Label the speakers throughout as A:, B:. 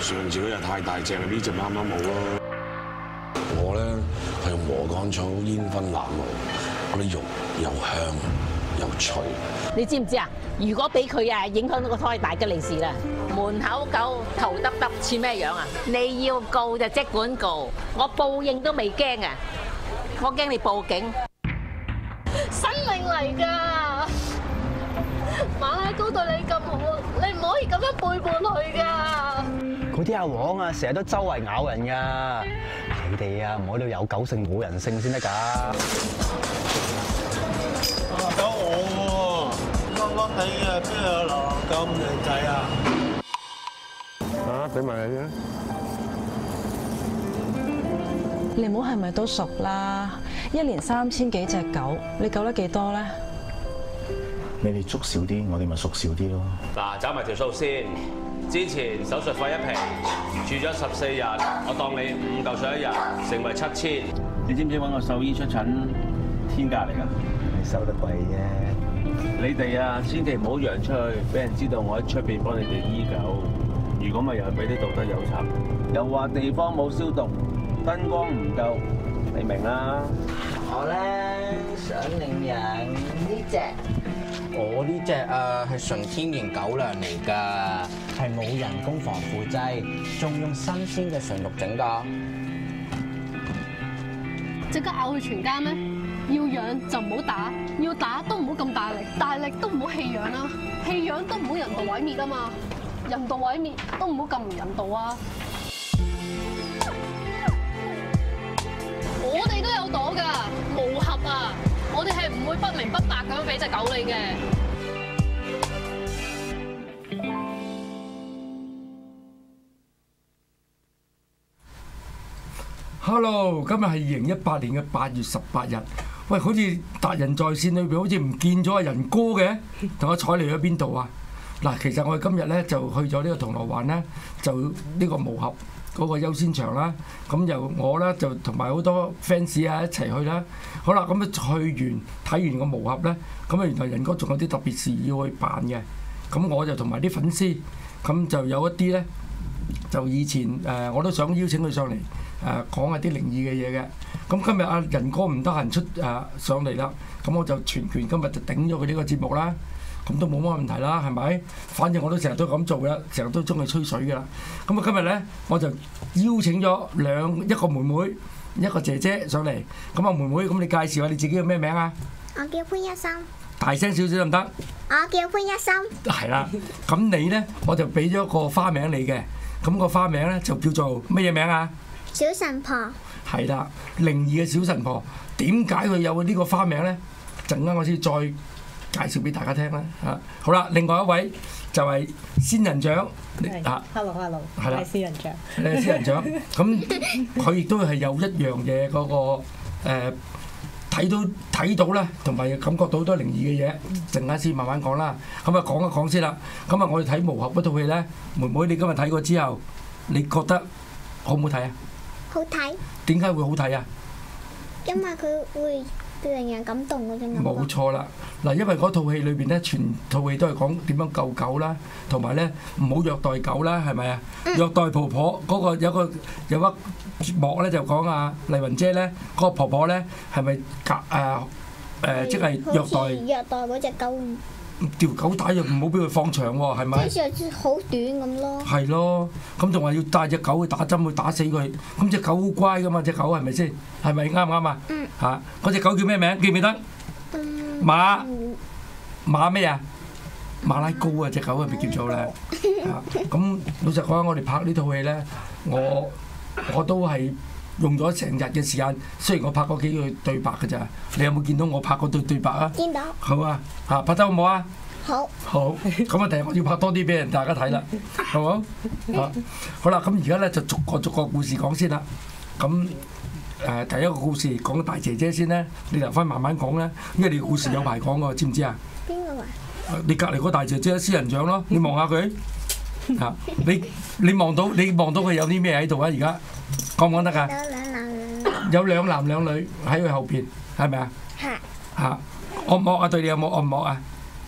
A: 上次嗰隻太大隻啦，呢隻啱啱好咯。我咧係用禾稈草煙燻鴨肉，嗰啲肉又香又脆。
B: 你知唔知啊？如果俾佢啊影響到個胎，大吉利是啦！門口狗頭耷耷似咩樣啊？你要告就即管告，我報應都未驚啊！我驚你報警。
C: 生命嚟㗎，馬拉糕對你咁好，你唔可以咁樣背叛佢㗎。
D: 嗰啲阿黃啊，成日都周圍咬人㗎。你哋啊，唔好都有狗性冇人性先得㗎。
E: 有我喎，笠笠地啊，邊有流浪狗咁靚仔啊？
A: 俾埋你啊！
F: 你唔好係咪都熟啦？一年3000幾隻狗，你救得幾多咧？
G: 你哋捉少啲，我哋咪縮少啲咯。
H: 嗱，找埋條數先。之前手術費1皮，住咗14日，我當你5嚿水1日，成為7000。
I: 你知唔知揾個獸醫出診天價嚟㗎？
D: 你收得貴啫。
I: 你哋啊，千祈唔好揚出去，俾人知道我喺出邊幫你哋醫狗。如果咪又係俾啲道德有賊，又話地方冇消毒，燈光唔夠，你明啦。
J: 我咧想領養呢隻。我呢隻係純天然狗糧嚟㗎，係冇人工防腐劑，仲用新鮮嘅純肉整㗎。
C: 即刻咬佢全家咩？要養就唔好打，要打都唔好咁大力，大力都唔好棄養啦，棄養都唔好人道毀滅啊嘛，人道毀滅都唔好咁唔人道啊！我哋都有朵㗎，無合啊！我哋係唔會不明不白咁樣俾隻狗你嘅。
K: Hello，今日係2018年嘅8月18日。喂，好似達仁在線裏邊好似唔見咗阿仁哥嘅，同阿彩嚟咗邊度啊？嗱，其實我哋今日咧就去咗呢個銅鑼灣咧，就呢個無合嗰個優先場啦。咁由我咧就同埋好多 fans 啊一齊去啦。好啦，咁啊去完睇完個無合咧，咁啊原來仁哥仲有啲特別事要去辦嘅。咁我就同埋啲粉絲，咁就有一啲咧，就以前我都想邀請佢上嚟講下啲靈異嘅嘢嘅。咁今日阿仁哥唔得閒出上嚟啦，咁我就全權今日就頂咗佢呢個節目啦。咁都冇乜問題啦，係咪？反正我都成日都咁做啦，成日都中意吹水㗎啦。咁啊今日咧，我就邀請咗一個妹妹，一個姐姐上嚟。咁啊妹妹，咁你介紹下你自己叫咩名啊？
L: 我叫潘一心。
K: 大聲少少得唔得？
L: 我叫潘一心。
K: 係啦，咁你咧我就俾咗個花名你嘅，咁個花名咧就叫做乜嘢名啊？
L: 小神婆。係
K: 啦，靈異嘅小神婆。點解佢有呢個花名咧？陣間我先再介紹俾大家聽啦嚇。好啦，另外一位就係仙人掌啊。
M: Hello，係啦，仙人掌。
K: 你係仙人掌，咁佢亦都係有一樣嘢嗰個睇到啦，同埋感覺到好多靈異嘅嘢。陣間先慢慢講啦。咁啊講一講先啦。咁啊我哋睇無合嗰套戲咧，妹妹你今日睇過之後，你覺得好唔好睇啊？
L: 好睇。點
K: 解會好睇啊？
L: 因為佢會令人感動嗰種感覺。冇
K: 錯啦，嗱，因為嗰套戲裏邊咧，全套戲都係講點樣救狗啦，同埋咧唔好虐待狗啦，係咪啊？虐待婆婆嗰個有一幕咧就講啊麗雲姐咧，嗰個婆婆咧係咪即係
L: 虐待嗰隻狗。
K: 條狗打藥唔好俾佢放長喎，係咪？
L: 即係好短咁咯。係
K: 咯，咁仲話要帶隻狗去打針去打死佢，咁隻狗好乖噶嘛，隻狗係咪先？係咪啱唔啱啊？嚇，嗰隻狗叫咩名？記唔記得？馬咩啊？馬拉糕啊，隻狗係咪叫做咧？咁老實講，我哋拍呢套戲咧，我都係用咗成日嘅時間，雖然我拍過幾句對白㗎咋，你有冇見到我拍嗰對白啊？
L: 見到。
K: 好啊，嚇拍得好唔好啊？
L: 好。
K: 好，咁啊，第日我要拍多啲俾人大家睇啦，好冇？嚇，好啦，咁而家咧就逐個故事講先啦。咁第一個故事講大姐姐先咧，你留翻慢慢講啦，因為你個故事有排講㗎，知唔知啊？
L: 邊個啊？
K: 你隔離嗰大姐姐仙人掌咯，你望下佢嚇，你望到佢有啲咩喺度啊？而家講唔講得㗎？有兩男兩女喺佢後邊，係咪啊？係。嚇，惡唔惡啊？對你有冇惡唔惡啊？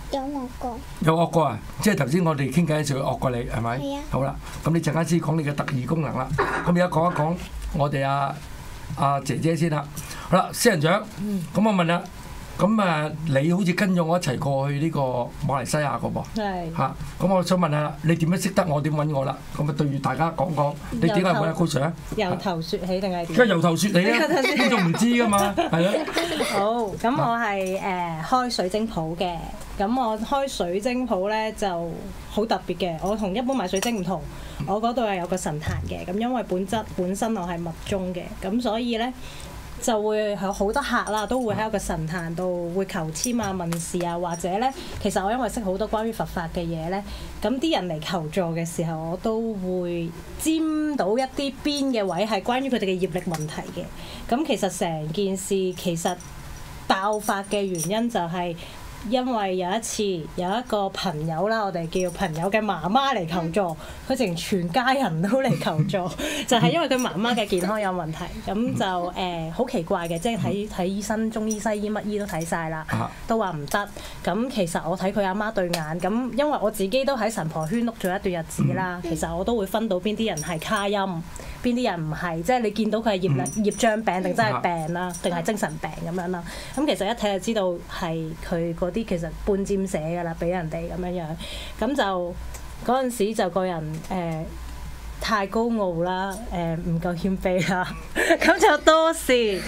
L: 有惡過。
K: 有惡過啊！即係頭先我哋傾偈嘅時候惡過你係咪？
L: 係啊。
K: 好啦，咁你陣間先講你嘅特異功能啦。咁而家講一講我哋阿姐姐先啦。好啦，仙人掌。咁我問啦。咁啊，你好似跟咗我一齊過去呢個馬來西亞個噃，
M: 係
K: 嚇。咁我想問下，你點樣識得我？點揾我啦？咁啊，對住大家講講，你點解揾阿高 Sir 啊？
M: 由頭説起定係點？
K: 梗係由頭説起啦，你仲唔知噶嘛？係啊。
M: 好，咁我係開水晶鋪嘅。咁我開水晶鋪咧就好特別嘅，我同一般買水晶唔同，我嗰度係有個神壇嘅。咁因為本身我係密宗嘅，咁所以咧。就會有好多客啦，都會喺一個神壇度會求籤啊、問事啊，或者咧，其實我因為識好多關於佛法嘅嘢咧，咁啲人嚟求助嘅時候，我都會沾到一啲邊嘅位係關於佢哋嘅業力問題嘅。咁其實成件事其實爆發嘅原因就係、因為有一次有一個朋友啦，我哋叫朋友嘅媽媽嚟求助，佢成全家人都嚟求助，就係因為佢媽媽嘅健康有問題，咁就好奇怪嘅，即係睇醫生、中醫、西醫乜醫都睇晒啦，都話唔得。咁其實我睇佢阿媽對眼，咁因為我自己都喺神婆圈碌咗一段日子啦，其實我都會分到邊啲人係卡陰，邊啲人唔係，即係你見到佢係業障病定真係病啦，定係精神病咁樣啦。咁其實一睇就知道係佢嗰啲其實半沾寫㗎啦，俾人哋咁樣樣。咁就嗰陣時就個人太高傲啦，唔夠謙卑啦，咁就多事，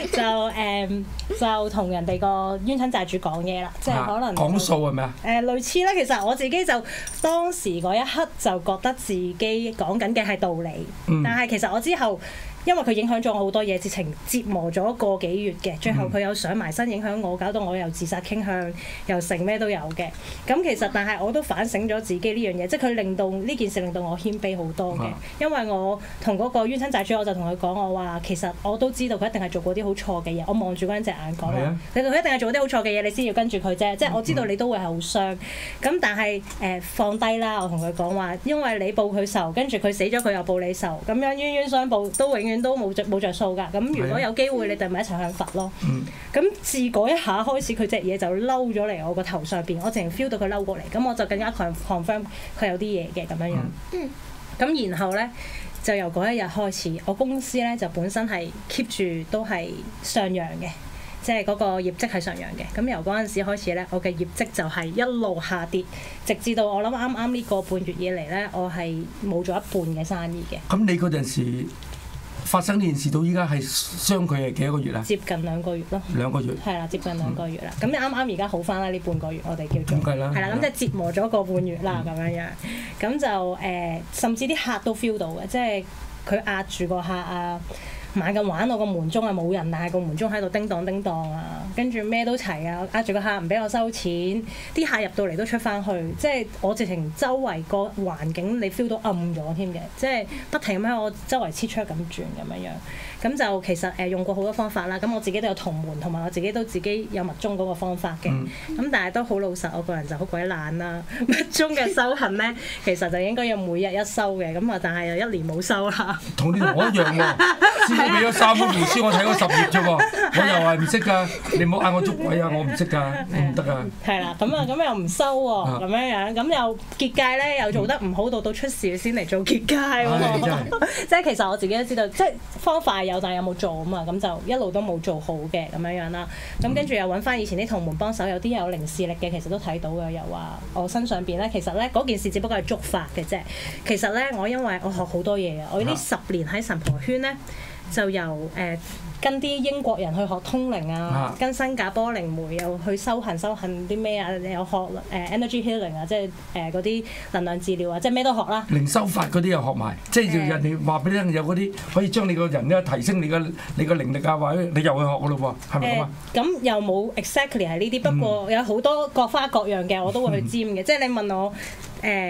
M: 就同人哋個冤親債主講嘢啦，即係可能
K: 講數係咪啊？
M: 類似啦，其實我自己就當時嗰一刻就覺得自己講緊嘅係道理，但係其實我之後。因為佢影響咗我好多嘢，直情折磨咗個幾月嘅，最後佢有上埋身影響我，搞到我又自殺傾向，又成咩都有嘅。咁其實但係我都反省咗自己呢樣嘢，即係佢令到呢件事令到我謙卑好多嘅。因為我同嗰個冤親債主，我就同佢講我話，其實我都知道佢一定係做過啲好錯嘅嘢。我望住嗰陣隻眼講話，佢一定係做啲好錯嘅嘢，你先要跟住佢啫。即係我知道你都會係好傷。咁但係放低啦，我同佢講話，因為你報佢仇，跟住佢死咗，佢又報你仇，咁樣冤冤相報都永遠都冇着數㗎，咁如果有機會，你哋咪一齊向佛咯。咁自嗰一下開始，佢隻嘢就嬲咗嚟我個頭上邊，我淨係 feel 到佢嬲過嚟，咁我就更加 confirm 佢有啲嘢嘅咁樣樣。咁然後咧就由嗰一日開始，我公司咧就本身係 keep 住都係上揚嘅，即係嗰個業績係上揚嘅。咁由嗰陣時開始咧，我嘅業績就係一路下跌，直至到我諗啱呢個半月以嚟咧，我係冇咗一半嘅生意嘅。
K: 咁你嗰陣時發生呢件事到依家係相距係幾多個月啊？
M: 接近2個月咯。2個月。係啦，接近2個月啦。咁你啱而家好翻啦，呢半個月我哋叫做。係啦。咁即係折磨咗個半月啦，咁樣樣。咁就甚至啲客都 feel 到嘅，即係佢壓住個客啊。猛咁玩我個門鐘係冇人，但係個門鐘喺度叮當叮當啊，跟住咩都齊啊，壓住個客唔俾我收錢，啲客入到嚟都出翻去，即係我直情周圍個環境你 feel 到暗咗添嘅，即係不停咁喺我周圍切出咁轉咁樣樣，咁就其實用過好多方法啦，咁我自己都有同門，同埋我自己有密宗嗰個方法嘅，咁但係都好老實，我個人就好鬼懶啦，密宗嘅修行咧，其實就應該要每日一修嘅，咁啊但係又1年冇修啦。同你同我一樣喎。你俾咗3本圖書，我睇咗10頁啫喎，我又係唔識㗎，你唔好嗌我捉鬼啊，我唔識㗎，唔得啊。係啦，咁又唔收喎，咁樣咁又結界咧又做得唔好，到出事先嚟做結界喎。即係其實我自己都知道，即係方法有，但係有冇做啊嘛，咁就一路都冇做好嘅咁樣啦。咁跟住又揾翻以前啲同門幫手，有啲有靈視力嘅，其實都睇到嘅，又話我身上邊咧，其實咧嗰件事只不過係觸發嘅啫。其實咧，我因為我學好多嘢啊，我呢10年喺神婆圈咧。就由跟啲英國人去學通靈啊，跟新加坡靈媒又去修行啲咩啊，又學energy healing 啊，即係嗰啲能量治療啊，即係咩都學啦。靈修法嗰啲又學埋，即係人哋話俾你聽有嗰啲可以將你個人咧提升你個靈力啊，或者你又去學噶咯喎，係咪咁啊？咁又冇 exactly 係呢啲，不過有好多各花各樣嘅，我都會去沾嘅。即係你問我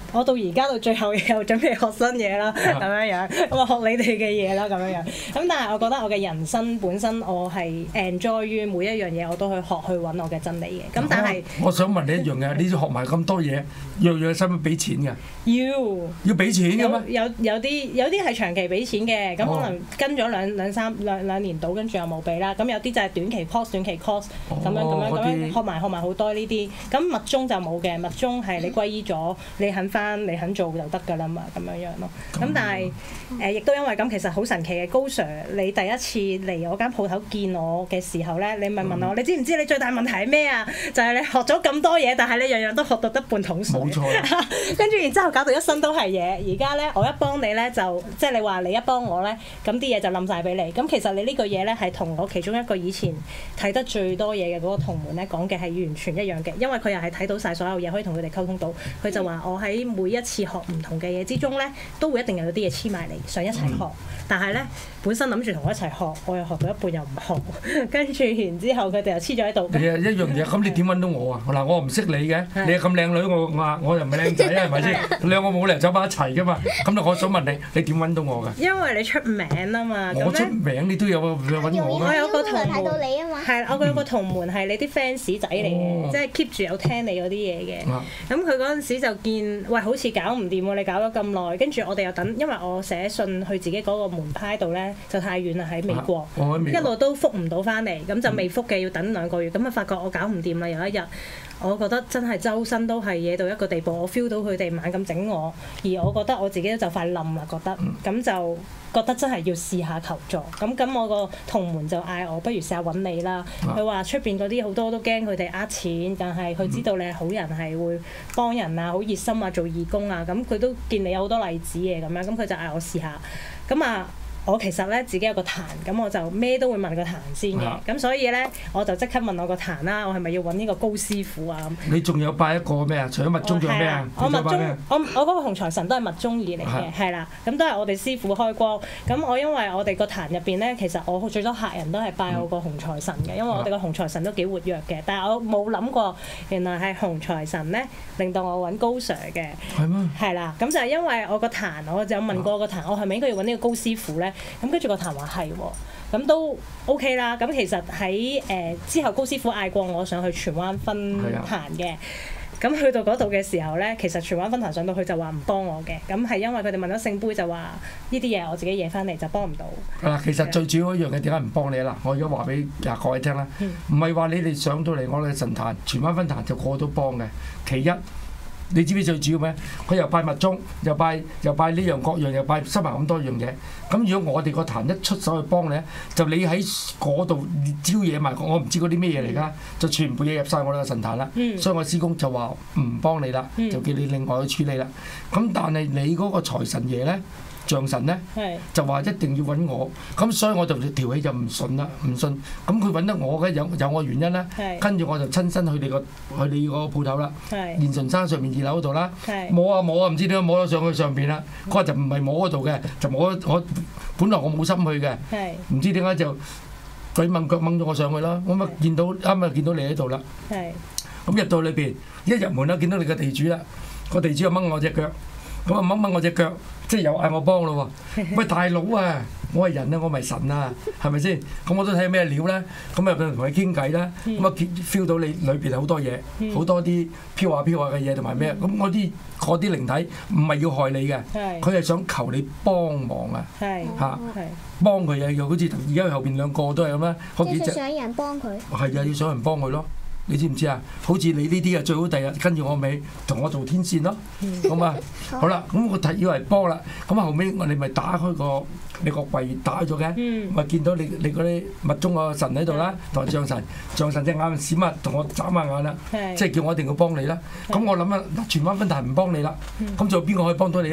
M: 我到而家到最後又準備學新嘢啦，咁樣樣，咁啊學你哋嘅嘢啦，咁樣樣。咁但係我覺得我嘅人生本身我係 enjoy 於每一樣嘢，我都去學去揾我嘅真理嘅。咁但係
K: 我想問你一樣嘢，你學埋咁多嘢，樣樣使唔使俾錢㗎？要俾錢嘅咩？
M: 有啲係長期俾錢嘅，咁可能跟咗兩年到，跟住又冇俾啦。咁有啲就係短期 course 咁樣學埋好多呢啲。咁密宗就冇嘅，密宗係你歸依咗，你肯做就得㗎啦嘛，咁樣樣咯。咁但係亦都因為咁，其實好神奇嘅。高 Sir，你第一次嚟我間鋪頭見我嘅時候咧，你咪問我，你知唔知你最大問題係咩啊？就係你學咗咁多嘢，但係你樣樣都學到得半桶水。冇錯。跟住然之後搞到一身都係嘢。而家咧，我一幫你咧就即係你話你一幫我咧，咁啲嘢就冧晒俾你。咁其實你呢個嘢咧係同我其中一個以前睇得最多嘢嘅嗰個同門咧講嘅係完全一樣嘅，因為佢又係睇到晒所有嘢，可以同佢哋溝通到。佢就話我喺每一次學唔同嘅嘢之中咧，都會一定有啲嘢黐埋嚟，想一齊學。但係咧，本身諗住同我一齊學，我又學到一半又唔學，跟住然之後佢哋又黐咗喺度。係啊，一樣嘢。咁你點揾到我啊？嗱，我唔識你嘅，你咁靚女，我又唔係靚仔啊，係咪先？兩個冇理由走埋一齊噶嘛。咁我想問你，你點揾到我㗎？因為你出名啊嘛。我出名，你都有揾我。我有個同門，係我有個同門係你啲 fans 仔嚟嘅，即係 keep 住有聽你嗰啲嘢嘅。咁佢嗰陣時就見，喂，好似搞唔掂喎，你搞咗咁耐，跟住我哋又等，因為我寫信去自己嗰個門派度咧，就太遠啦，喺美國，一路都覆唔到翻嚟，咁就未覆嘅，要等2個月，咁啊發覺我搞唔掂啦，有一日。我覺得真係周身都係嘢到一個地步，我 feel 到佢哋猛咁整我，而我覺得我自己都就快冧啦，覺得咁就覺得真係要試下求助。咁我個同門就嗌我，不如試下揾你啦。佢話出邊嗰啲好多都驚佢哋呃錢，但係佢知道你係好人，係會幫人啊，好熱心啊，做義工啊。咁佢都見你有好多例子嘅咁樣，咁佢就嗌我試下。咁啊〜我其實咧自己有個壇，咁我就咩都會問個壇先嘅，咁所以咧我就即刻問我個壇啦，我係咪要揾呢個高師傅啊？你仲有拜一個咩啊？除咗密宗仲有咩啊？我密宗，我嗰個紅財神都係密宗而嚟嘅，係啦，咁都係我哋師傅開光。咁我因為我哋個壇入邊咧，其實我最多客人都係拜我個紅財神嘅，因為我哋個紅財神都幾活躍嘅。但係我冇諗過，原來係紅財神咧令到我揾高 Sir 嘅。係咩？係啦，咁就係因為我個壇，我就有問過個壇，我係咪應該要揾呢個高師傅咧？咁跟住個壇話係喎，咁都 OK 啦。咁其實喺之後高師傅嗌過我上去荃灣分壇嘅，咁去到嗰度嘅時候咧，其實荃灣分壇上到去就話唔幫我嘅，咁係因為佢哋問咗聖杯就話呢啲嘢我自己嘢翻嚟就幫唔到。嗱，其實最主要一樣嘅點解唔幫你啦？我而家話俾各位聽啦，唔係話你哋上到嚟我哋神壇荃灣分壇就個個都幫嘅。其一，你知唔知最主要咩？佢又拜密宗，又拜呢樣各樣，又拜收埋咁多樣嘢。咁如果我哋個壇一出手去幫你咧，就你喺嗰度招惹埋，我唔知嗰啲咩嘢嚟㗎，就全部嘢入晒我哋個神壇啦。所以我師公就話唔幫你啦，就叫你另外去處理啦。咁但係你嗰個財神爺咧？象神咧就話一定要揾我，咁所以我就條氣就唔順啦，唔順。咁佢揾得我嘅有我原因啦。跟住我就親身去你個鋪頭啦，連順山上面2樓嗰度啦，摸啊，唔知點解摸咗上去上邊啦。嗰日就唔係摸嗰度嘅，就摸我本來我冇心去嘅，唔知點解就鬼掹腳掹咗我上去啦。我咪見到啱啱見到你喺度啦。咁入到裏邊，一入門啦，見到你個地主啦，個地主又掹我隻腳，咁啊掹我隻腳。即係又嗌我幫咯喎！喂，大佬啊，我係人啊，我咪神啊，係咪先？咁我都睇咩料咧？咁啊同佢傾偈啦，咁啊 feel 到你裏邊好多嘢，好多啲飄下嘅嘢同埋咩？咁嗰啲靈體唔係要害你嘅，佢係想求你幫忙啊！嚇，幫佢啊！又好似而家後邊2個都係咁啦，嗰幾隻。即係想人幫佢。係啊，要想人幫佢咯。你知唔知啊？好似你呢啲啊，最好第日跟住我尾，同我做天線咯。咁啊，好啦，咁我睇以為幫啦。咁後尾我哋咪打開你個櫃打咗嘅，咪見到你嗰啲密宗個神喺度啦，同埋象神隻眼閃啊，同我眨下眼啦，即係叫我一定要幫你啦。咁我諗啊，荃灣分壇唔幫你啦，咁仲有邊個可以幫到你咧？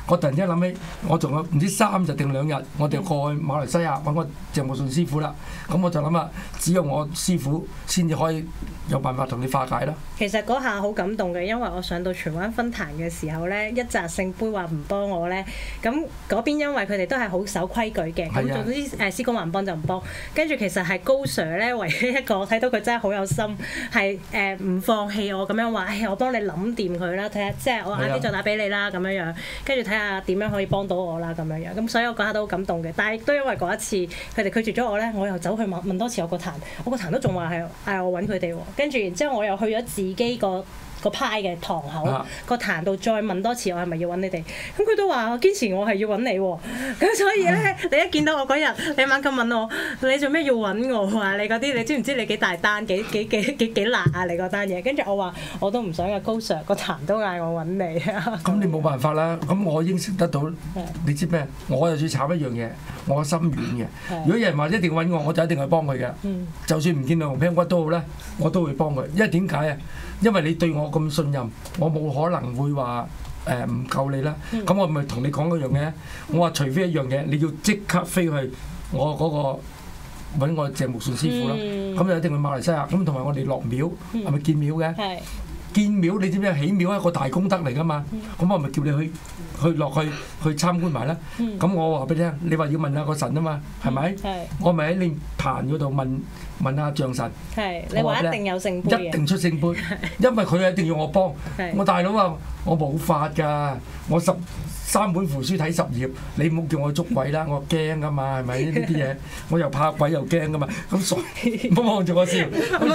K: 我突然之間諗起，我仲有唔知3日定2日，我哋過去馬來西亞揾個鄭木順師傅啦。咁我就諗啊，只有我師傅先至可以有辦法同你化解啦。
M: 其實嗰下好感動嘅，因為我上到荃灣分壇嘅時候咧，一紮聖杯話唔幫我咧，咁嗰邊因為佢哋都係好守規矩嘅，咁總之師公話唔幫就唔幫。跟住其實係高 Sir 咧，唯一一個我睇到佢真係好有心，係唔放棄我咁樣話，我幫你諗掂佢啦，睇下即係我晏啲再打俾你啦咁樣樣，跟住睇下點樣可以幫到我啦咁樣樣。咁所以我嗰下都好感動嘅，但係都因為嗰一次佢哋拒絕咗我咧，我又走去問多次我個壇都仲話係嗌我揾佢哋喎。跟住然之後我又去咗自己個派嘅堂口個壇度再問多次，我係咪要揾你哋？咁佢都話我堅持我係要揾你喎。咁所以咧，你一見到我嗰日，你猛咁問我，你做咩要揾我啊？你嗰啲你知唔知你幾大單幾辣啊？你嗰單嘢，跟住我話我都唔想嘅，高 Sir 個壇都嗌我揾你啊。咁
K: 你冇辦法啦。咁我應承得到，你知咩？我就最慘一樣嘢，我個心軟嘅。如果有人話一定要揾我，我就一定去幫佢嘅。就算唔見到紅頸骨都好咧，我都會幫佢。因為點解啊？因為你對我咁信任，我冇可能會話唔救你啦。咁我咪同你講嗰樣嘢，我話除非一樣嘢，你要即刻飛去我嗰個揾我鄭木順師傅啦。咁就一定去馬來西亞。咁同埋我哋落廟，係咪建廟嘅？建廟你知唔知起廟係一個大功德嚟㗎嘛？咁我咪叫你去落去參觀埋啦。咁我話俾你聽，你話要問下個神啊嘛，係咪？我咪喺你壇嗰度問下象神。
M: 你話一定有聖杯嘅，
K: 一定出聖杯，因為佢一定要我幫。我大佬啊，我冇法㗎，我13本符書睇10頁，你唔好叫我捉鬼啦，我驚㗎嘛，係咪呢啲嘢？我又怕鬼又驚㗎嘛，咁所以唔好望住我笑。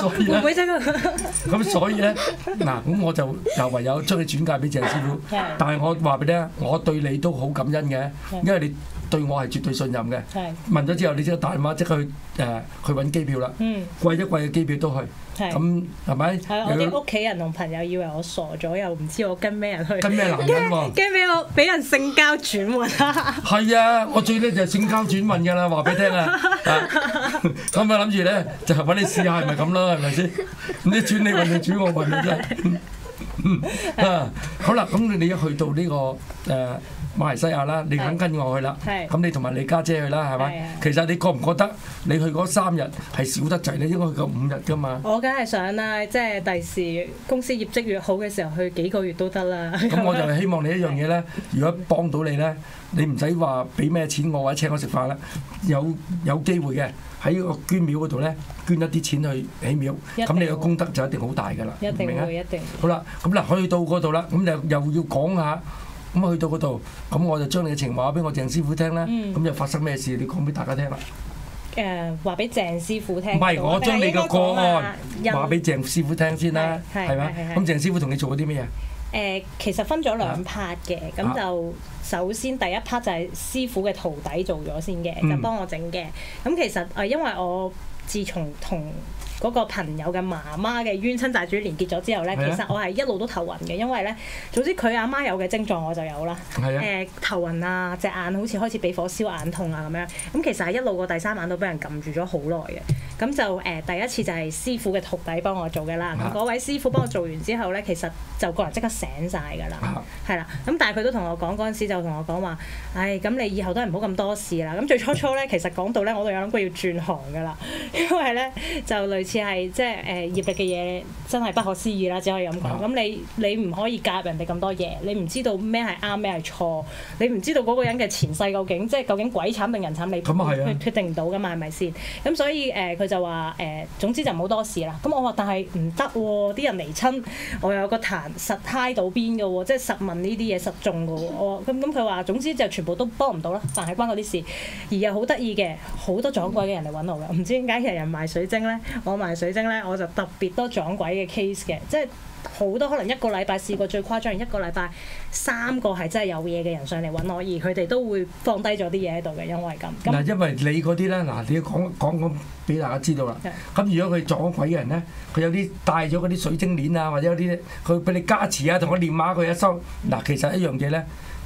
K: 咁所以咧，嗱，咁我就又唯有將你轉介俾鄭師傅。但係我話俾你聽，我對你都好感恩嘅，因為你對我係絕對信任嘅。問咗之後，你即刻打電話即刻去揾機票啦。貴一貴嘅機票都去。咁係咪？
M: 我啲屋企人同朋友以為我傻咗，又唔知我跟咩人去。
K: 跟咩男人喎？
M: 驚俾人性交轉運啊！
K: 係啊，我最叻就係性交轉運㗎啦，話俾你聽啊！咁啊諗住咧，就係揾你試下係咪咁咯，係咪先？唔知轉你運定轉我運啊真係。好啦，咁你一去到呢個馬來西亞啦，你肯跟我去啦，咁你同埋你家姐去啦，係咪？其實你覺唔覺得你去嗰3日係少得滯？你應該去夠5日㗎嘛？
M: 我梗係想啦，即係第時公司業績越好嘅時候，去幾個月都得啦。
K: 咁我就希望你一樣嘢咧，如果幫到你咧，你唔使話俾咩錢我或者請我食飯啦，有機會嘅喺個捐廟嗰度咧，捐一啲錢去起廟，咁你個功德就一定好大㗎啦。
M: 一定會，一定。
K: 好啦，咁嗱去到嗰度啦，咁又要講下。咁去到嗰度，咁我就將你嘅情話俾我鄭師傅聽啦。咁又發生咩事？你講俾大家聽啦。
M: 話俾鄭師傅聽。
K: 唔係，我將你個個案話俾鄭師傅聽先啦，係咪？咁鄭師傅同你做過啲咩嘢？
M: 其實分咗2 part 嘅，咁就首先第一 part 就係師傅嘅徒弟做咗先嘅，就幫我整嘅。咁其實因為我自從同嗰個朋友嘅媽媽嘅冤親債主連結咗之後咧，其實我係一路都頭暈嘅，因為咧，總之佢阿媽有嘅症狀我就有啦。頭暈啊，隻眼好似開始俾火燒、眼痛啊咁樣。咁其實係一路個第3晚都俾人撳住咗好耐嘅。咁就第一次就係師傅嘅徒弟幫我做嘅啦。咁嗰位師傅幫我做完之後咧，其實就個人即刻醒晒㗎啦。係啦。咁但係佢都同我講嗰陣時就同我講話，咁你以後都係唔好咁多事啦。咁最初咧，其實講到咧，我都有諗過要轉行㗎啦，因為咧就類似係即係業力嘅嘢真係不可思議啦，只可以咁講。咁你唔可以介入人哋咁多嘢，你唔知道咩係啱咩係錯，你唔知道嗰個人嘅前世究竟鬼慘定人慘，你決定唔到㗎嘛，係咪先？咁所以佢就話總之就唔好多事啦。咁我話但係唔得喎，啲人嚟親，我有個壇實嗨到邊嘅喎，即係實問呢啲嘢實中嘅喎。我咁佢話總之就全部都幫唔到啦，凡係關我啲事。而又好得意嘅，好多撞鬼嘅人嚟揾我嘅，唔知點解人人賣水晶咧，我賣水晶咧我就特別多撞鬼嘅 case 嘅，即係好多可能1個禮拜試過最誇張，1個禮拜3個係真係有嘢嘅人上嚟揾我，而佢哋都會放低咗啲嘢喺度嘅，因為咁。嗱，
K: 因為你嗰啲咧，嗱你要講俾大家知道啦。咁如果佢撞鬼嘅人咧，佢有啲帶咗嗰啲水晶鏈啊，或者有啲佢俾你加持啊，同我念下佢一收。嗱，其實一樣嘢咧，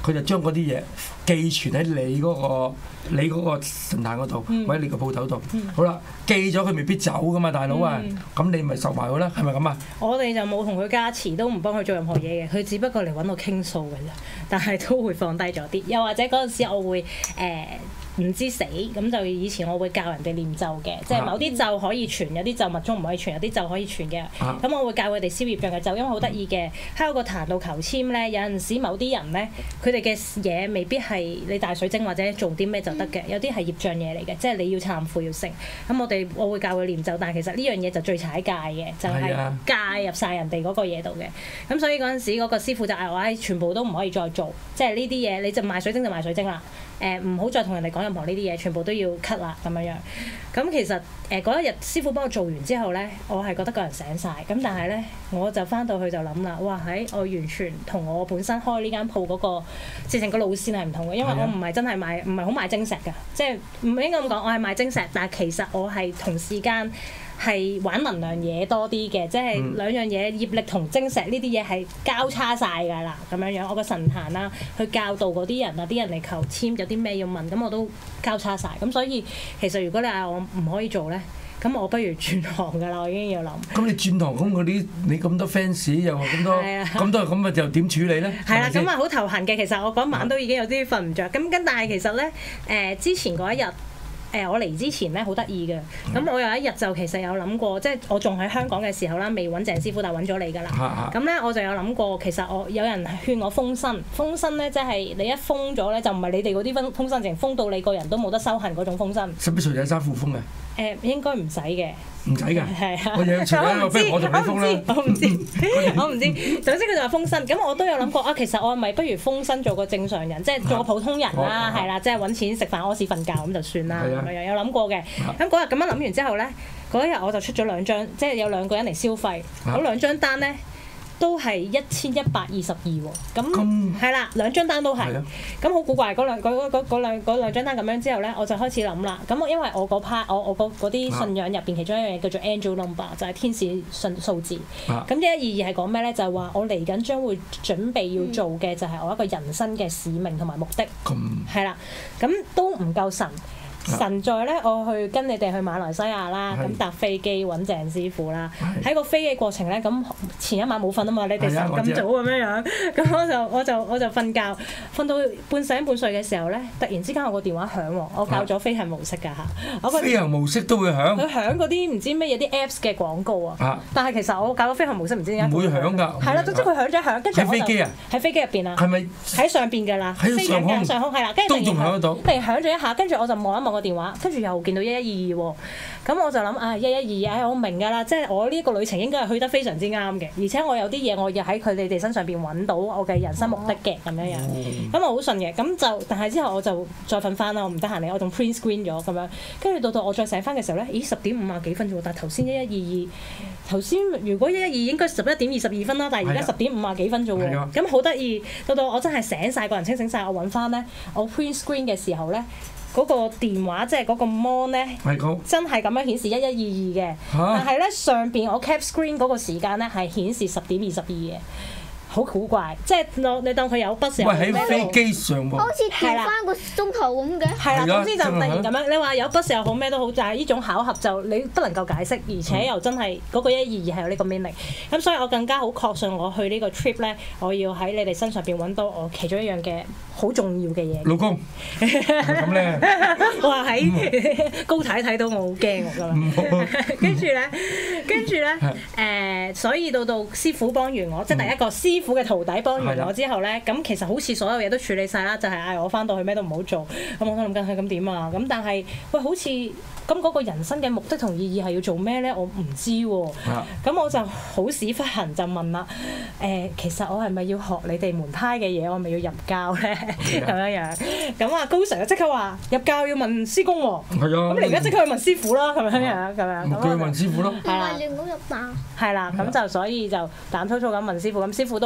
K: 佢就將嗰啲嘢寄存喺你嗰個神壇嗰度，或者你個鋪頭度。好啦，寄咗佢未必走噶嘛，大佬啊，咁你咪受埋佢啦，係咪咁啊？
M: 我哋就冇同佢加持，都唔幫佢做任何嘢嘅，佢只不過嚟揾我傾訴嘅啫，但係都會放低咗啲。又或者嗰陣時我會唔知死，咁就以前我會教人哋念咒嘅，即係某啲咒可以傳，有啲咒密宗唔可以傳，有啲咒可以傳嘅。咁我會教佢哋消業障嘅咒，因為好得意嘅，喺個壇度求籤咧，有陣時某啲人咧，佢哋嘅嘢未必係你大水晶或者做啲咩就得嘅，有啲係業障嘢嚟嘅，即係你要懺悔要成。咁我會教佢念咒，但係其實呢樣嘢就最踩界嘅，就係介入晒人哋嗰個嘢度嘅。咁所以嗰陣時嗰個師傅就嗌我全部都唔可以再做，即係呢啲嘢你就賣水晶就賣水晶啦。唔好再同人哋講任何呢啲嘢，全部都要 cut 啦咁樣樣。咁其實嗰一日師傅幫我做完之後咧，我係覺得個人醒晒。咁但係咧，我就翻到去就諗啦，哇！我完全同我本身開呢間鋪嗰個直情個路線係唔同嘅，因為我唔係真係賣，唔係好賣晶石㗎，即係唔應該咁講，我係賣晶石，但係其實我係同時間係玩能量嘢多啲嘅，即係兩樣嘢，業力同晶石呢啲嘢係交叉晒㗎啦，咁樣樣。我個神壇啦，去教導嗰啲人啊，啲人嚟求籤有啲咩要問，咁我都交叉晒。咁所以其實如果你嗌我唔可以做咧，咁我不如轉行㗎啦，我已經要諗。咁你轉行咁嗰啲，你咁多 fans 又話咁多咁啊，就點處理咧？係啦，咁啊好頭痕嘅。其實我嗰晚都已經有啲瞓唔着。咁但係其實咧，之前嗰一日。我嚟之前咧好得意嘅，咁我有一日就其實有諗過，即係我仲喺香港嘅時候啦，未揾鄭師傅，但係揾咗你㗎啦。咁咧我就有諗過，其實我有人勸我封身，封身咧即係你一封咗咧，就唔係你哋嗰啲封身，淨封到你個人都冇得修行嗰種封身。使唔使除底衫褲封嘅？應該唔使嘅。唔使㗎，係啊！我唔知，總之佢就話封身，咁我都有諗過啊。其實我係咪不如封身做個正常人，即係做個普通人啦，係啦，即係揾錢食飯屙屎瞓覺咁就算啦。咁樣有諗過嘅。咁嗰日咁樣諗完之後咧，嗰一日我就出咗2張，即係有2個人嚟消費，嗰2張單咧。都係1122喎，咁係啦，2張單都係，咁好古怪。嗰兩張單咁樣之後咧，我就開始諗啦。咁因為我嗰 part，我嗰啲信仰入邊其中一樣嘢叫做 angel number，就係天使數字。咁1122係講咩咧？就係話我嚟緊將會準備要做嘅就係我一個人生嘅使命同埋目的。係啦，咁都唔夠神。神在咧，我去跟你哋去馬來西亞啦，咁搭飛機揾鄭師傅啦。喺個飛嘅過程咧，咁前一晚冇瞓啊嘛，你哋咁早咁樣樣，咁我就瞓覺，瞓到半醒半睡嘅時候咧，突然之間我個電話響喎，我教咗飛行模式㗎嚇。
K: 飛行模式都會響？佢
M: 響嗰啲唔知咩嘢啲 Apps 嘅廣告啊。但係其實我教咗飛行模式唔知點解唔會響㗎。係啦，總之佢響咗一響，跟住我就喺飛機啊？喺飛機入邊啊？係咪喺上邊㗎啦？喺上空係啦，跟住突然響咗一下，跟住我就望一望個電話，跟住又見到1122喎，咁我就諗1122，我明㗎啦，即係我呢個旅程應該係去得非常之啱嘅，而且我有啲嘢我要喺佢哋身上邊揾到我嘅人生目的嘅咁樣樣，咁我好信嘅，咁就但係之後我就再瞓翻啦，我唔得閒嚟，我仲 print screen 咗咁樣，跟住到我再醒翻嘅時候咧，咦10點50幾分啫喎，但係頭先1122，頭先如果1122應該11點22分啦，但係而家10點50幾分啫喎，咁好得意，到我真係醒晒，個人清醒晒，我揾翻咧，我 print screen 嘅時候咧。嗰個電話即係嗰個 mon 咧，真係咁樣顯示1122嘅，但係咧上邊我 cap screen 嗰個時間咧係顯示10點22嘅，好古怪，即係你當佢有筆時候咩？
K: 喺飛機上喎，
L: 好似調翻個鐘頭咁嘅。
M: 係啦，總之就突然咁樣，你話有筆時候好咩都好，就係呢種巧合就你不能夠解釋，而且又真係嗰個1122係有呢個 meaning。咁所以我更加好確信我去呢個 trip 咧，我要喺你哋身上邊揾到我其中一樣嘅好重要嘅嘢。老公，咁咧，我話喺高太睇到我好驚㗎啦。跟住咧，所以到師傅幫完我，即係第一個師傅嘅徒弟幫完我之後咧，咁其實好似所有嘢都處理晒啦，就係嗌我翻到去咩都唔好做。咁我都諗緊係咁點啊？咁但係喂，好似咁嗰個人生嘅目的同意義係要做咩咧？我唔知喎。咁我就好屎忽痕就問啦。其實我係咪要學你哋門派嘅嘢？我係咪要入教咧？咁樣咁啊高 Sir 就即刻話入教要問師公喎。係啊。咁你而家即刻去問師傅啦，咁樣。叫佢問師傅咯。係啦。亂咁入教。係啦，咁就所以就膽粗粗咁問師傅，咁師傅都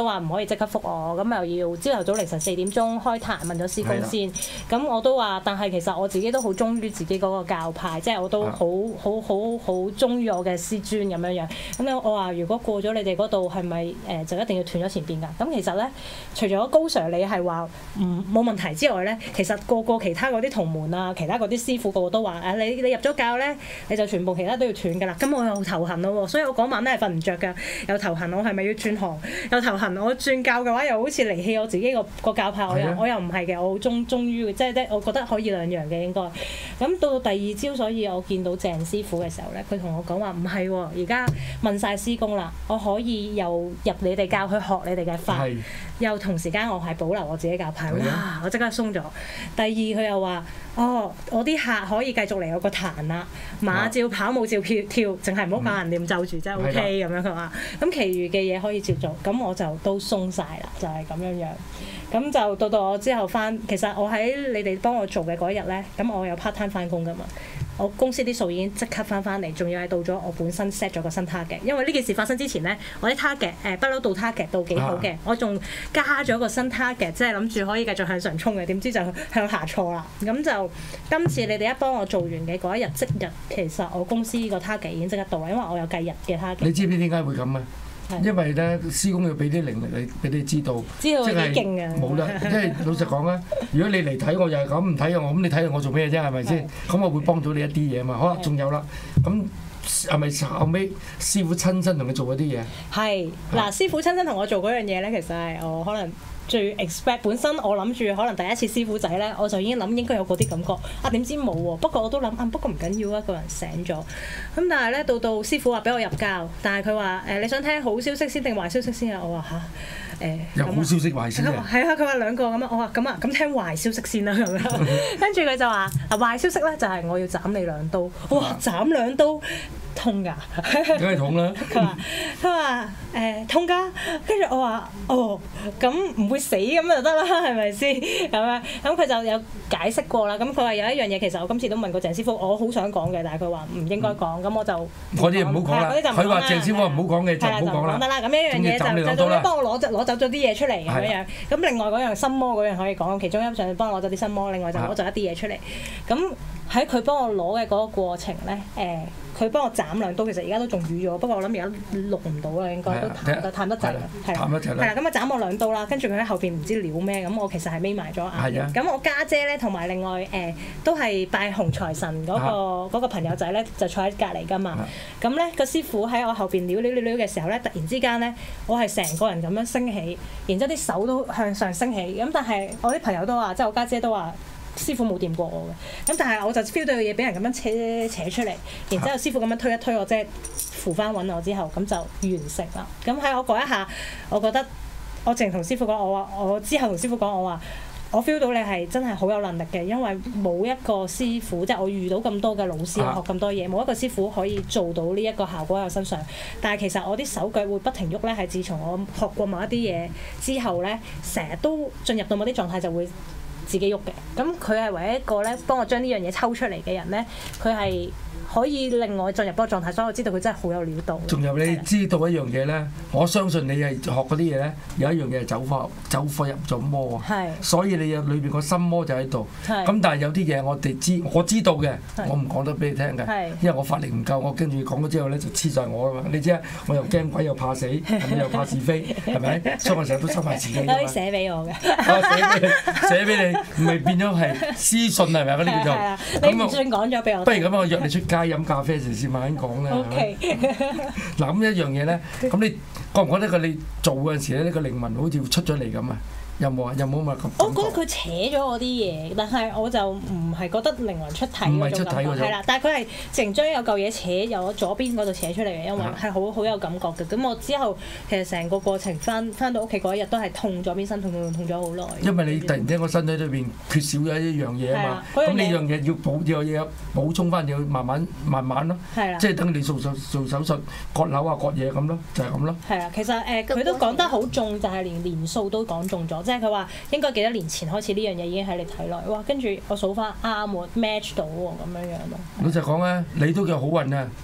M: 話唔可以即刻覆我，咁又要朝頭早凌晨4點鐘開壇問咗師公先。咁我都話，但係其實我自己都好忠於自己嗰個教派，即係我都好忠於我嘅師尊咁樣樣。咁咧我話如果過咗你哋嗰度係咪就一定要斷咗前邊㗎？咁其實咧，除咗高 Sir 你係話冇問題之外咧，其實個其他嗰啲同門啊，其他嗰啲師傅個個都話你入咗教咧，你就全部其他都要斷㗎啦。咁我又頭痕咯喎，所以我嗰晚咧係瞓唔着㗎，又頭痕，我係咪要轉行？又頭痕，我轉教嘅話又好似離棄我自己個教派，我又唔係嘅，我好忠於即係我覺得可以兩樣嘅應該。咁到第二朝，所以我見到鄭師傅嘅時候咧，佢同我講話唔係喎，而家問晒師公啦，我可以又入你哋教去學你哋嘅法，又同時間我係保留我自己教派。哇！我即刻鬆咗。第二佢又話：我啲客可以繼續嚟我個壇啦，馬照跑，舞照跳，淨係唔好教人念咒住，真係 OK 咁樣。佢話：咁其餘嘅嘢可以照做，咁我就都鬆晒啦，就係咁樣樣。咁就到我之後翻，其實我喺你哋幫我做嘅嗰日咧，咁我有 part time 翻工噶嘛。我公司啲數已經即刻翻嚟，仲要係到咗我本身 set 咗個新 target。因為呢件事發生之前咧，我啲 target 不嬲到 target 到幾好嘅，我仲加咗個新 target，即係諗住可以繼續向上衝嘅，點知就向下挫啦。咁就今次你哋一幫我做完嘅嗰一日即日，其實我公司個 target 已經即刻到啦，因為我有計日嘅 target。你知唔知點解會咁啊？因為咧，師公要俾啲靈力你，俾你知道，即係冇啦。即係老實講啦，如果你嚟睇我又係咁，唔睇我，咁你睇我做咩啫？係咪先？咁我會幫到你一啲嘢嘛。好啦，仲有啦，咁係咪後尾師傅親身同你做嗰啲嘢？係嗱，師傅親身同我做嗰樣嘢咧，其實係我可能最 expect。本身我諗住可能第一次師傅仔咧，我就已經諗應該有嗰啲感覺。點知冇喎。不過我都諗不過唔緊要啊，一個人醒咗。咁但係咧，到師傅話俾我入教，但係佢話你想聽好消息先定壞消息先啊？我話有好消息壞消息。係啊，佢話兩個咁啊。我話咁聽壞消息先啦咁樣。跟住佢就話壞消息咧就係我要斬你2刀。哇！斬2刀。痛㗎，梗係痛啦。佢話痛㗎，跟住我話咁唔會死咁就得啦，係咪先咁樣？咁佢就有解釋過啦。咁佢話有一樣嘢，其實我今次都問過鄭師傅，我好想講嘅，但係佢話唔應該講，咁我就嗰啲唔好講啦。佢話鄭師傅唔好講嘅就唔好講啦。得啦，咁一樣嘢就幫我攞走咗啲嘢出嚟咁樣。咁另外嗰樣心魔嗰樣可以講，其中一樣幫我攞咗啲心魔，另外就攞咗一啲嘢出嚟。咁喺佢幫我攞嘅嗰個過程咧，佢幫我斬2刀，其實而家都仲瘀咗，不過我諗而家錄唔到啦，應該都淡得滯啦，係啦，咁啊斬我2刀啦，跟住佢喺後邊唔知撩咩，咁我其實係眯埋咗眼。咁我家姐咧同埋另外都係拜洪財神嗰個朋友仔咧，就坐喺隔離噶嘛。咁咧個師傅喺我後邊撩嘅時候咧，突然之間咧，我係成個人咁樣升起，然之後啲手都向上升起。咁但係我啲朋友都話，即係我家姐都話。師傅冇掂過我嘅，咁但係我就 feel 到有嘢俾人咁樣扯出嚟，然之後師傅咁樣推一推我，即係扶翻穩我之後，咁就完成啦。咁喺我嗰一下，我覺得我淨同師傅講，我之後同師傅講，我 feel 到你係真係好有能力嘅，因為冇一個師傅，即係我遇到咁多嘅老師，我學咁多嘢，冇一個師傅可以做到呢一個效果喺我身上。但係其實我啲手腳會不停喐咧，係自從我學過某一啲嘢之後咧，成日都進入到某啲狀態就會自己喐嘅。咁佢係唯一一個咧幫我將呢樣嘢抽出嚟嘅人咧，佢係可以令我進入嗰個狀態，所以我知道佢真係好有料到。仲有你知道一樣嘢咧，我相信你係學嗰啲嘢咧，有一樣嘢係走火入咗魔啊！所以你有裏邊個心魔就喺度。咁但係有啲嘢我知道嘅，我唔講得俾你聽嘅，因為我法力唔夠，我跟住講咗之後咧就黐晒我啊嘛！你知啊，我又驚鬼又怕死，又怕是非，係咪？所以我成日都收埋自己。可以寫俾我嘅。寫俾你，唔係變咗係私信係咪啊？嗰啲叫做。你唔算講咗俾我。不如咁我約你出街飲咖啡時先慢慢講啦。OK。嗱咁一樣嘢咧，咁你覺唔覺得你做嗰陣時咧，呢個靈魂好似出咗嚟咁啊？有冇啊？有冇咁？我覺得佢扯咗我啲嘢，但係我就唔係覺得靈魂出體嗰種感覺。係啦，但係佢係成將有嚿嘢扯由左邊嗰度扯出嚟嘅，因為係好有感覺嘅。咁我之後其實成個過程翻到屋企嗰一日都係痛咗邊身，痛咗好耐。因為你突然間個身體裏邊缺少咗一樣嘢啊嘛，咁呢樣嘢要有嘢補充翻，要慢慢咯。係啦，即係等你做手術割瘤啊割嘢咁咯，就係咁咯。係啊，其實佢都講得好中，就係連年數都講中咗。即係佢話應該幾多年前開始呢樣嘢已經喺你體內，哇！跟住我數翻啱喎 match 到喎咁樣咯。老實講啊，你都叫好運啊！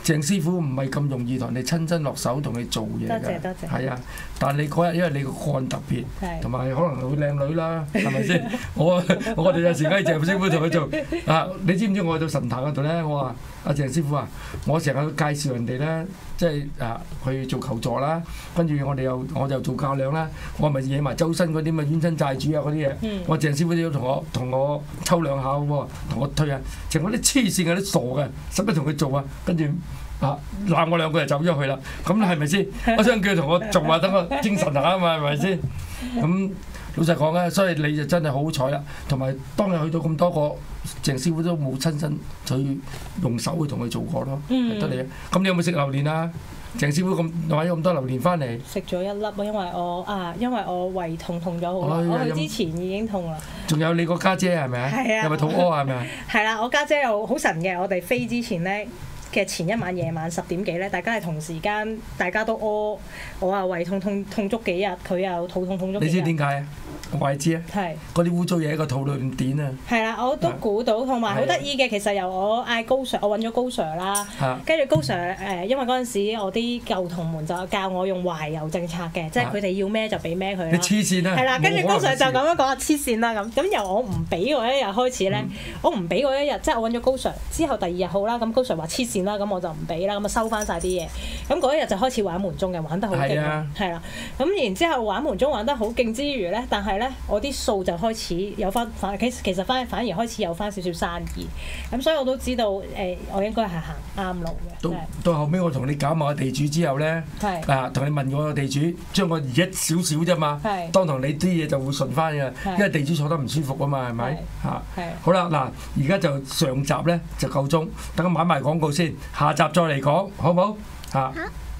K: 鄭師傅唔係咁容易同你親身落手同你做嘢㗎。
M: 多謝。
K: 係啊，但係你嗰日因為你個案特別，同埋可能會靚女啦，係咪先？我哋有時梗係鄭師傅同佢做啊！你知唔知我去到神壇嗰度咧？我話阿鄭師傅啊，我成日介紹人哋咧，即係去做求助啦，跟住我就做教練啦，我咪惹埋周身嗰啲咪冤親債主啊嗰啲嘢。我鄭師傅都要同我抽兩下喎，同我推啊！成嗰啲黐線嘅啲傻嘅，使乜同佢做啊？跟住鬧我兩個就走咗去啦。咁係咪先？我想叫佢同我做啊，等我精神下啊嘛，係咪先？咁老實講咧，所以你就真係好好彩啦。同埋當日去到咁多個鄭師傅都冇親身去用手去同佢做過咯，得你啊！咁你有冇食榴蓮啊？鄭師傅買咗咁多榴蓮翻嚟，
M: 食咗一粒啊，因為我胃痛咗好耐，我去之前已經痛啦。
K: 仲有你個家姐係咪啊？係啊，係咪肚屙係咪啊？係
M: 啦，我家姐又好神嘅，我哋飛之前咧嘅前一晚夜晚10點幾咧，大家係同時間，大家都屙，我啊胃痛足幾日，佢又肚痛足幾日。
K: 你知點解啊？我話你知啊，嗰啲污糟嘢喺個肚裏面點啊？係啦，
M: 我都估到，同埋好得意嘅，其實由我嗌高 Sir，我揾咗高 Sir 啦，跟住高 Sir 因為嗰陣時我啲舊同門就教我用懷柔政策嘅，即係佢哋要咩就俾咩佢啦。
K: 你黐線啦！
M: 係啦，跟住高 Sir 就咁樣講黐線啦咁，由我唔俾嗰一日開始咧，我唔俾嗰一日，即係我揾咗高 Sir 之後第2日好啦，咁高 Sir 話黐線啦，咁我就唔俾啦，咁啊收翻晒啲嘢，咁嗰一日就開始玩門鐘嘅，玩得好勁，係啦，咁然之後玩門鐘玩得好勁之餘咧，但係咧我啲數就開始有翻其實反而開始有翻少少生意，咁所以我都知道我應該係行啱路嘅。
K: 到後尾我同你搞埋個地主之後咧，同你問我個地主，將我移一少少啫嘛，當堂你啲嘢就會順翻嘅，因為地主坐得唔舒服啊嘛，係咪？好啦，嗱，而家就上集咧就夠鐘，等我買埋廣告先，下集再嚟講，好唔好？